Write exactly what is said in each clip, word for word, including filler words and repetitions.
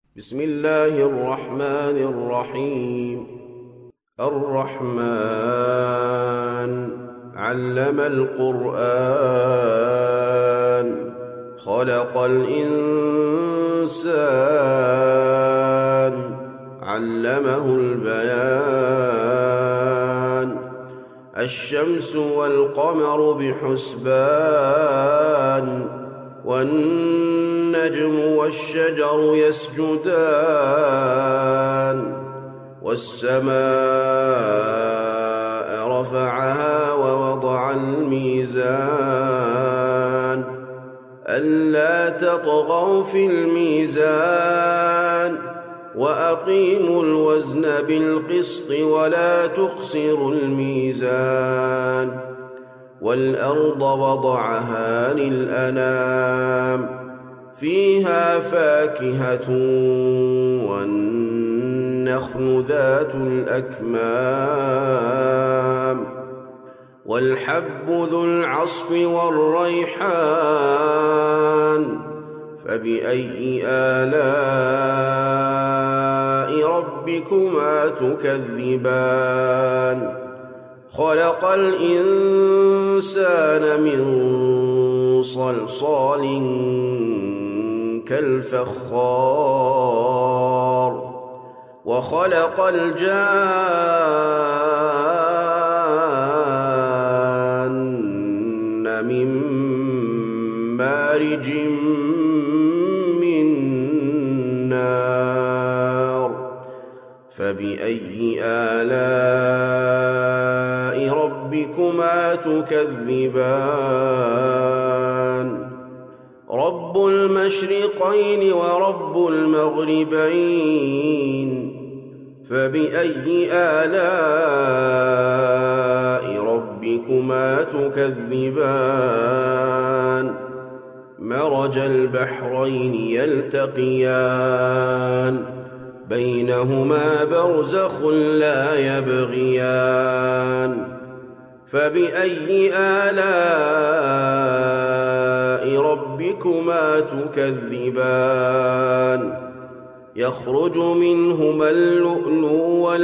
بسم الله الرحمن الرحيم. الرحمن علم القرآن خلق الإنسان علمه البيان. الشمس والقمر بحسبان والنجم والشجر يسجدان والسماء رفعها ووضع الميزان ألا تطغوا في الميزان وأقيموا الوزن بالقسط ولا تخسروا الميزان. والأرض وضعها للأنام فيها فاكهة والنخل ذات الأكمام والحب ذو العصف والريحان. فبأي آلاء ربكما تكذبان؟ خلق الإنسان من صلصال كالفخار وخلق الجان من مارج من نار. فبأي آلاء ربكما تكذبان؟ رب المشرقين ورب المغربين. فبأي آلاء ربكما تكذبان؟ مرج البحرين يلتقيان بينهما برزخ لا يبغيان. فبأي آلاء ربكما تكذبان؟ يخرج منهما اللؤلؤ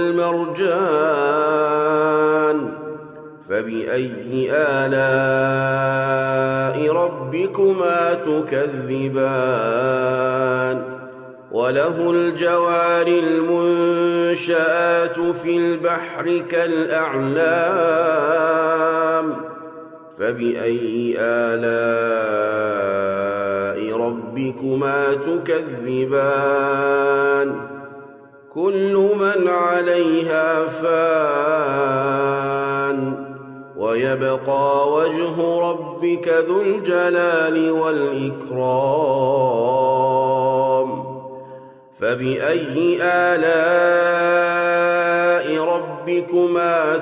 والمرجان. فبأي آلاء ربكما تكذبان؟ وله الجوار المنشآت في البحر كالأعلام. فبأي آلاء ربكما تكذبان؟ كل من عليها فان ويبقى وجه ربك ذو الجلال والإكرام. فبأي آلاء ربكما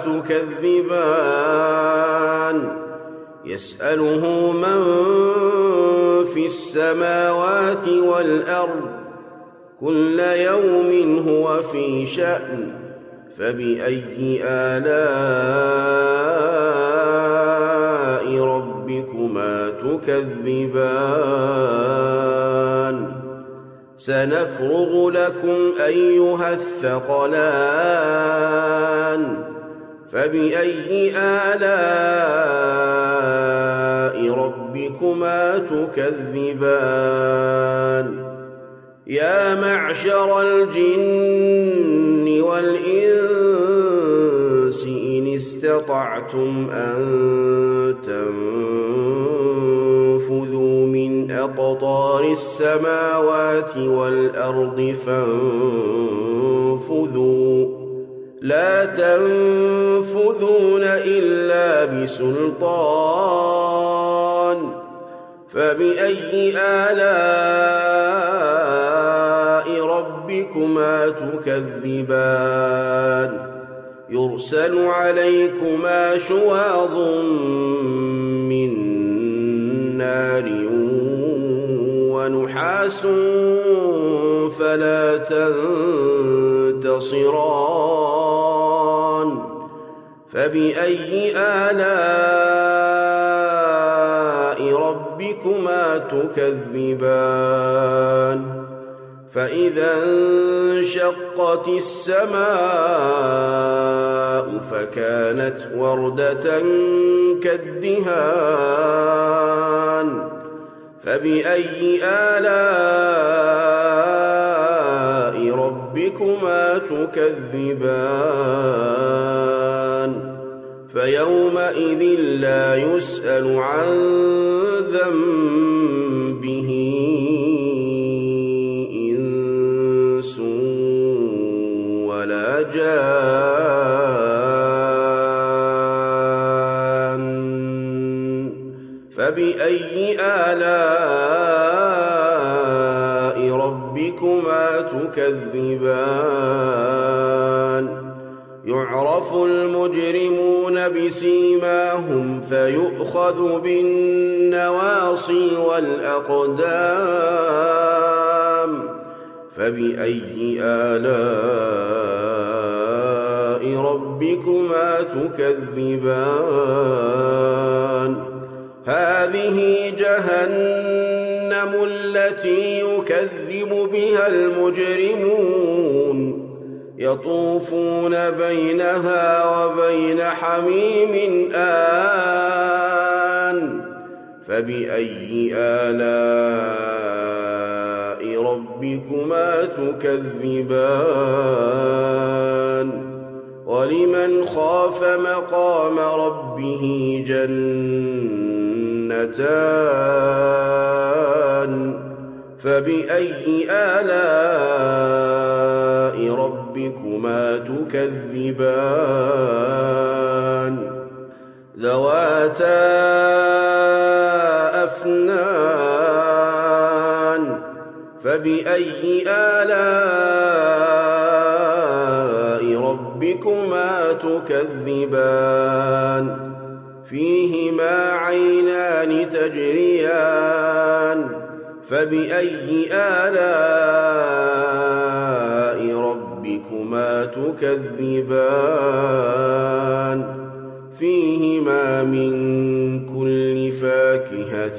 تكذبان؟ يسأله من في السماوات والأرض كل يوم هو في شأن. فبأي آلاء ربكما تكذبان؟ سنفرغ لكم أيها الثقلان. فبأي آلاء ربكما تكذبان؟ يا معشر الجن والإنس إن استطعتم أن تنفذوا من أقطار السماوات والأرض فانفذوا لا تنفذون إلا بسلطان. فبأي آلاء ربكما تكذبان؟ يرسل عليكما شواظ من نار ونحاس فلا تنتصران. فبأي آلاء ربكما تكذبان؟ فإذا انشقت السماء فكانت وردة كالدهان فبأي آلاء ربكما تكذبان فيومئذ لا يسأل عن ذنبه إنس ولا جان فبأي آلاء ربكما تكذبان يعرف المجرمون بسيماهم فيؤخذ بالنواصي والأقدام فبأي آلاء ربكما تكذبان هذه جهنم التي يكذب بها المجرمون يطوفون بينها وبين حميم آن فبأي آلاء ربكما تكذبان ولمن خاف مقام ربه جنتان فبأي آلاء ربكما تكذبان ذواتا أفنان فبأي آلاء ربكما تكذبان فيهما عينان تجريان فبأي آلاء ربكما تكذبان فيهما من كل فاكهة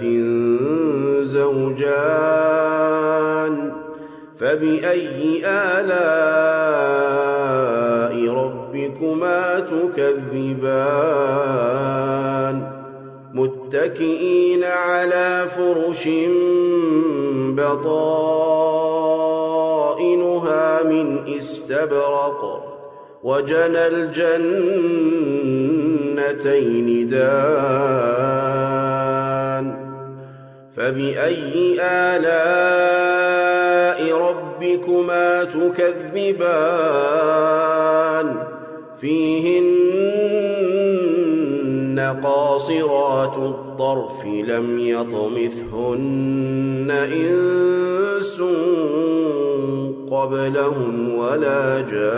زوجان فبأي آلاء ربكما تكذبان متكئين على فرش بطائنها من استبرق وجنى الجنتين دان فبأي آلاء ربكما تكذبان فيهن قاصرات الطرف لم يطمثهن إنس قبلهم ولا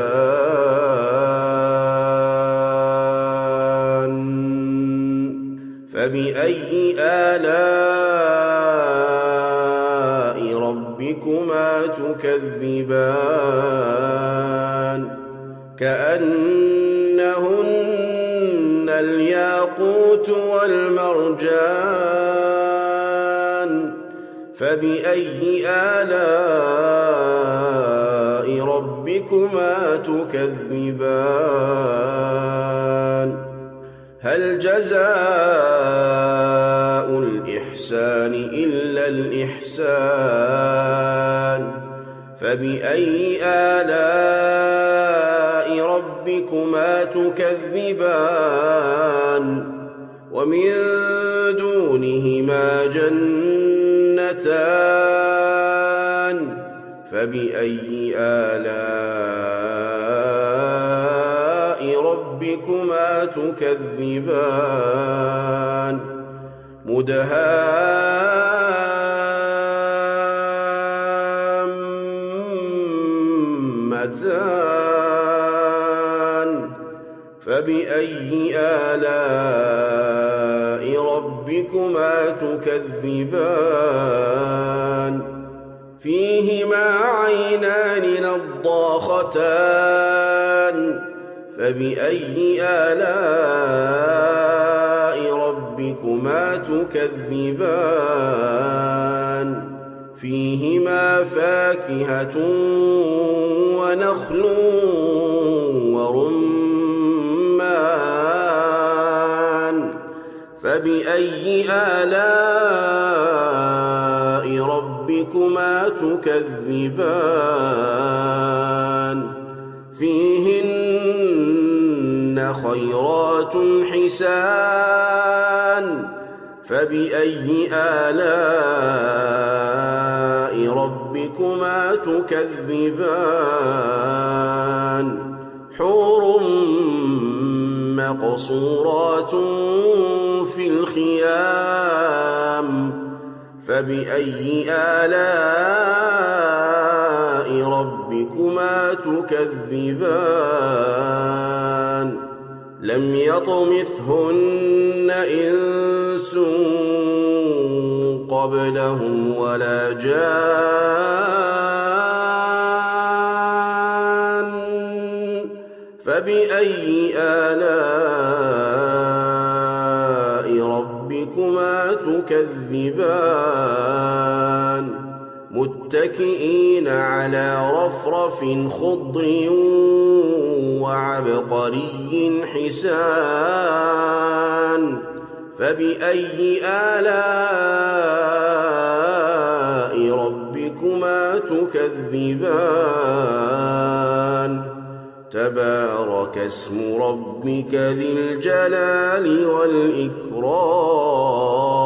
جان فبأي آلاء ربكما تكذبان كأنهن الياقوت والمرجان فبأي آلاء ربكما تكذبان هل جزاء الإحسان إلا الإحسان فبأي آلاء ربكما تكذبان ومن دونهما جنتان فبأي آلاء ربكما تكذبان مدهامتان فبأي آلاء ربكما تكذبان فيهما عينان نضاختان فبأي آلاء ربكما تكذبان فيهما فاكهة ونخل ورمان فبأي آلاء ربكما تكذبان فيهن خيرات حسان فبأي آلاء ربكما تكذبان حور مقصورات في الخيام فبأي آلاء ربكما تكذبان لم يطمثهن إنس قبلهم ولا جان فبأي آلاء ربكما تكذبان متكئين على رفرف خضر وعبقري حسان فبأي آلاء ربكما تكذبان تبارك اسم ربك ذي الجلال والإكرام